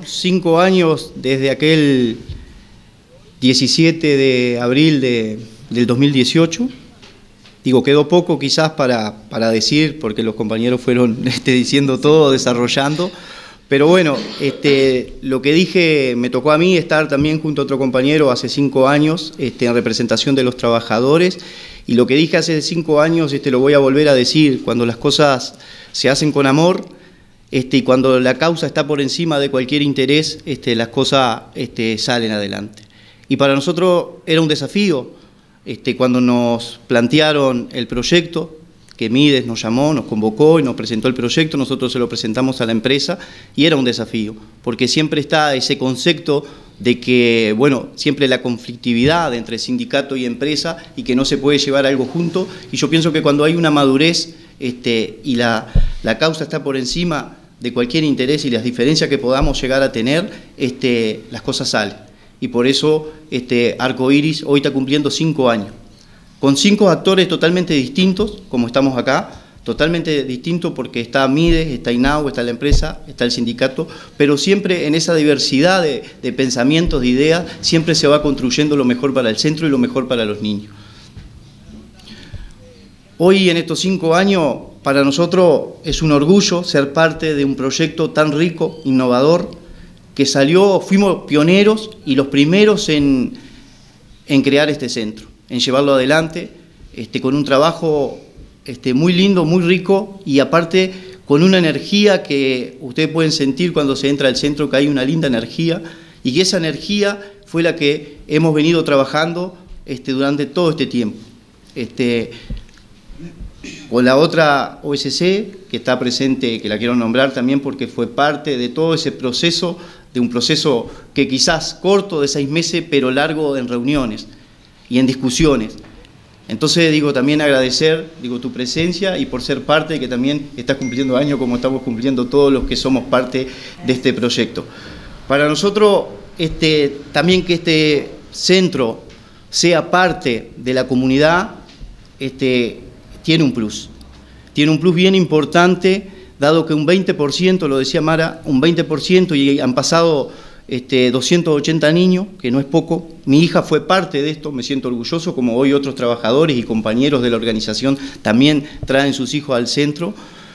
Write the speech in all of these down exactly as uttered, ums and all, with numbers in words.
cinco años desde aquel diecisiete de abril de, del dos mil dieciocho. Digo, quedó poco quizás para, para decir, porque los compañeros fueron este, diciendo todo, desarrollando. Pero bueno, este, lo que dije, me tocó a mí estar también junto a otro compañero hace cinco años este, en representación de los trabajadores, y lo que dije hace cinco años este, lo voy a volver a decir: cuando las cosas se hacen con amor este, y cuando la causa está por encima de cualquier interés, este, las cosas este, salen adelante. Y para nosotros era un desafío este, cuando nos plantearon el proyecto, que Mides nos llamó, nos convocó y nos presentó el proyecto, nosotros se lo presentamos a la empresa y era un desafío, porque siempre está ese concepto de que, bueno, siempre la conflictividad entre sindicato y empresa y que no se puede llevar algo junto, y yo pienso que cuando hay una madurez este, y la, la causa está por encima de cualquier interés y las diferencias que podamos llegar a tener, este, las cosas salen. Y por eso este, Arco Iris hoy está cumpliendo cinco años. Con cinco actores totalmente distintos, como estamos acá, totalmente distintos porque está Mides, está INAU, está la empresa, está el sindicato, pero siempre en esa diversidad de, de pensamientos, de ideas, siempre se va construyendo lo mejor para el centro y lo mejor para los niños. Hoy, en estos cinco años, para nosotros es un orgullo ser parte de un proyecto tan rico, innovador, que salió, fuimos pioneros y los primeros en, en crear este centro, en llevarlo adelante, este, con un trabajo este, muy lindo, muy rico, y aparte con una energía que ustedes pueden sentir cuando se entra al centro, que hay una linda energía, y que esa energía fue la que hemos venido trabajando este, durante todo este tiempo. Este, con la otra O S C, que está presente, que la quiero nombrar también porque fue parte de todo ese proceso, de un proceso que quizás corto de seis meses, pero largo en reuniones y en discusiones. Entonces, digo, también agradecer, digo, tu presencia y por ser parte, que también estás cumpliendo años como estamos cumpliendo todos los que somos parte de este proyecto. Para nosotros, este, también que este centro sea parte de la comunidad, este, tiene un plus. Tiene un plus bien importante, dado que un veinte por ciento, lo decía Mara, un veinte por ciento, y han pasado Este, doscientos ochenta niños, que no es poco. Mi hija fue parte de esto, me siento orgulloso, como hoy otros trabajadores y compañeros de la organización también traen sus hijos al centro.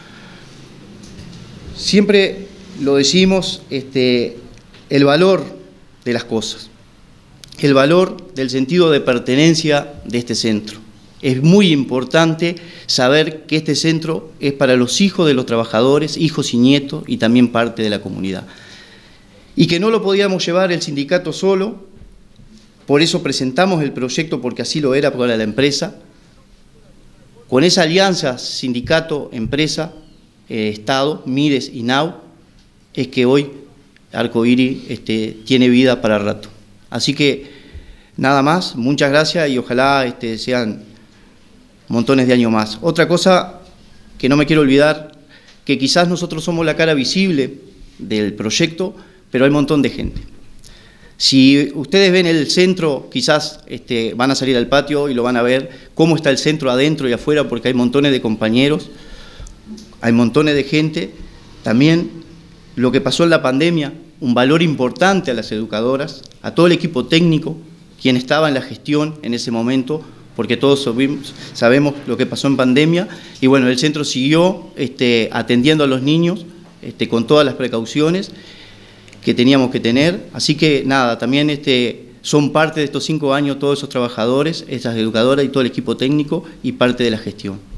Siempre lo decimos, este, el valor de las cosas, el valor del sentido de pertenencia de este centro. Es muy importante saber que este centro es para los hijos de los trabajadores, hijos y nietos, y también parte de la comunidad. Y que no lo podíamos llevar el sindicato solo, por eso presentamos el proyecto, porque así lo era para la empresa. Con esa alianza sindicato, empresa, eh, Estado, Mides y INAU, es que hoy Arco Iris este, tiene vida para rato. Así que nada más, muchas gracias y ojalá este, sean montones de años más. Otra cosa que no me quiero olvidar, que quizás nosotros somos la cara visible del proyecto, pero hay un montón de gente. Si ustedes ven el centro, quizás este, van a salir al patio y lo van a ver, cómo está el centro adentro y afuera, porque hay montones de compañeros, hay montones de gente. También lo que pasó en la pandemia, un valor importante a las educadoras, a todo el equipo técnico, quien estaba en la gestión en ese momento, porque todos sabemos lo que pasó en pandemia, y bueno, el centro siguió este, atendiendo a los niños este, con todas las precauciones que teníamos que tener. Así que nada, también este, son parte de estos cinco años todos esos trabajadores, esas educadoras y todo el equipo técnico y parte de la gestión.